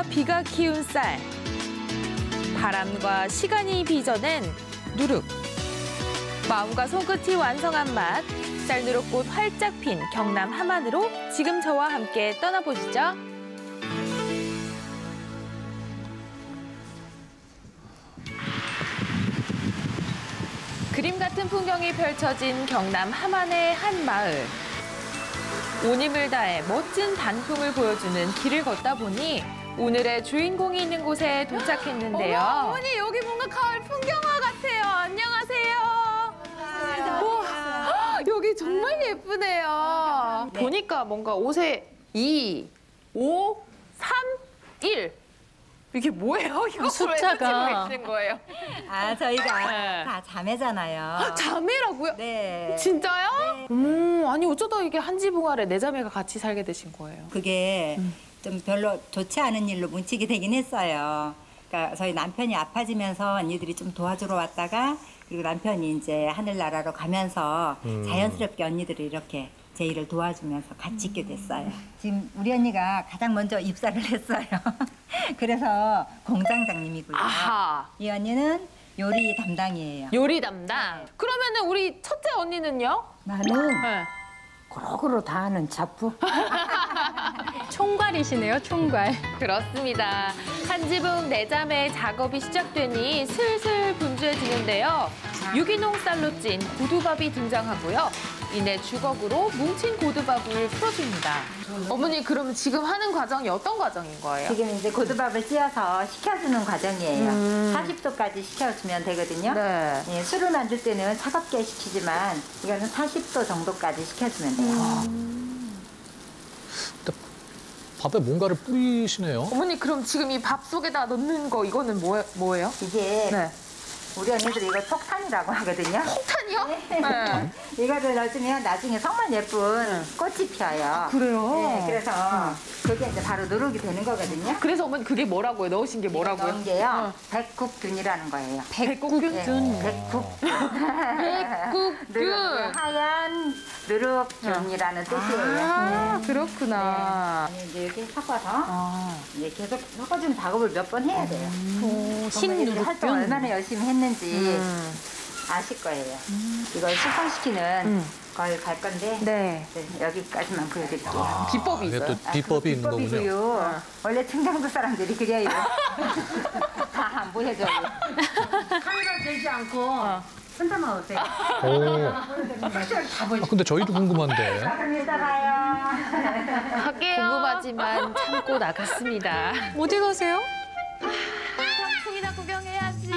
바람과 비가 키운 쌀, 바람과 시간이 빚어낸 누룩. 마음과 손끝이 완성한 맛, 쌀누룩꽃 활짝 핀 경남 함안으로 지금 저와 함께 떠나보시죠. 그림 같은 풍경이 펼쳐진 경남 함안의 한 마을. 온 힘을 다해 멋진 단풍을 보여주는 길을 걷다 보니 오늘의 주인공이 있는 곳에 도착했는데요. 어머니 여기 뭔가 가을 풍경화 같아요. 안녕하세요. 와, 여기 정말 예쁘네요. 네. 보니까 뭔가 옷에 2, 5, 3, 1. 이게 뭐예요? 이거 숫자가. 왜 쓰는 거예요? 아, 저희가 네. 다 자매잖아요. 자매라고요? 네. 진짜요? 아니 어쩌다 이게 한 지붕 아래 네 자매가 같이 살게 되신 거예요? 그게 좀 별로 좋지 않은 일로 뭉치게 되긴 했어요. 그러니까 저희 남편이 아파지면서 언니들이 좀 도와주러 왔다가 그리고 남편이 이제 하늘나라로 가면서 자연스럽게 언니들이 이렇게 제 일을 도와주면서 같이 있게 됐어요. 지금 우리 언니가 가장 먼저 입사를 했어요. 그래서 공장장님이고요. 아하. 이 언니는 요리 담당이에요. 요리 담당. 그러면은 우리 첫째 언니는요? 나는 네. 고루고루 다 하는 자부. 총괄이시네요, 총괄. 그렇습니다. 한 지붕 네 자매의 작업이 시작되니 슬슬 분주해지는데요. 유기농 쌀로 찐 고두밥이 등장하고요. 이내 주걱으로 뭉친 고두밥을 풀어줍니다. 어머니 그러면 지금 하는 과정이 어떤 과정인 거예요? 지금 이제 고두밥을 찧어서 식혀주는 과정이에요. 40도까지 식혀주면 되거든요. 네. 예, 술을 만들 때는 차갑게 식히지만 이거는 40도 정도까지 식혀주면 돼요. 밥에 뭔가를 뿌리시네요. 어머니 그럼 지금 이 밥 속에다 넣는 거 이거는 뭐예요? 이게 네. 우리 언니들이 이거 폭탄이라고 하거든요. 폭탄이요? 네. 이거를 넣어주면 나중에 정말 예쁜 꽃이 피어요. 그래요? 네, 그래서 그게 이제 바로 누룩이 되는 거거든요. 그래서 어머니 그게 뭐라고요? 넣으신 게 뭐라고요? 넣은 게요. 백국균이라는 거예요. 백국균? 백국균. 백국균. 하얀 누룩균이라는 뜻이에요. 아, 그렇구나. 네. 이제 이렇게 섞어서 아. 이제 계속 섞어주는 작업을 몇 번 해야 돼요. 신누룩균. 활동 얼마나 열심히 했는지 아실 거예요. 이걸 숙성시키는 걸 갈 건데 네. 네, 여기까지만 보여드릴게요. 비법이 이게 또 있어요? 비법이 있는 거군요. 비법이고요. 원래 충청도 사람들이 그래요. 다 안 보여줘요. 카메라 들지 않고 혼자만 오세요. 근데 저희도 궁금한데. 그럼 이따 봐요. 갈게요. 궁금하지만 참고 나갔습니다. 어디 가세요? 단풍이나 구경해야지.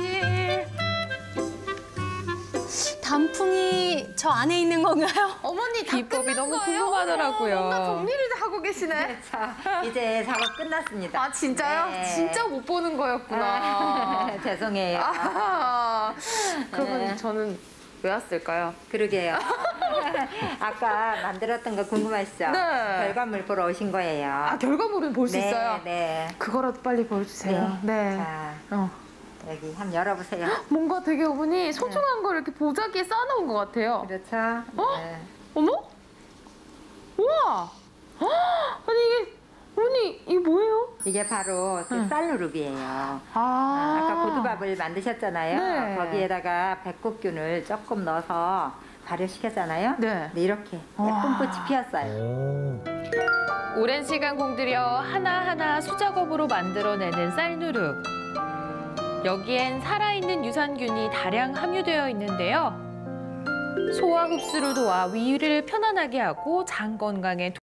단풍이 저 안에 있는 건가요? 어머니 비법이 너무 궁금하더라고요. 뭔가 정리를 하고 계시네. 자, 이제 작업 끝났습니다. 아 진짜요? 네. 진짜 못 보는 거였구나. 죄송해요. 아, 그러면 네. 저는 왜 왔을까요? 그러게요. 아까 만들었던 거 궁금하시죠? 네. 결과물 보러 오신 거예요. 아 결과물은 볼 수 네, 있어요? 네. 그거라도 빨리 보여주세요. 네. 자, 어. 여기 한번 열어보세요. 뭔가 되게 어머니 소중한 걸 이렇게 보자기에 쌓아놓은 것 같아요. 그렇죠? 어? 네. 어머? 우와! 헉! 아니 이게 어머니 이게 뭐예요? 이게 바로 그 쌀누룩이에요. 아까 고두밥을 만드셨잖아요. 네. 거기에다가 백국균을 조금 넣어서 발효시켰잖아요. 네. 근데 이렇게 예쁜 꽃이 피었어요. 오. 오랜 시간 공들여 하나하나 수작업으로 만들어내는 쌀누룩. 여기엔 살아있는 유산균이 다량 함유되어 있는데요. 소화 흡수를 도와 위를 편안하게 하고 장 건강에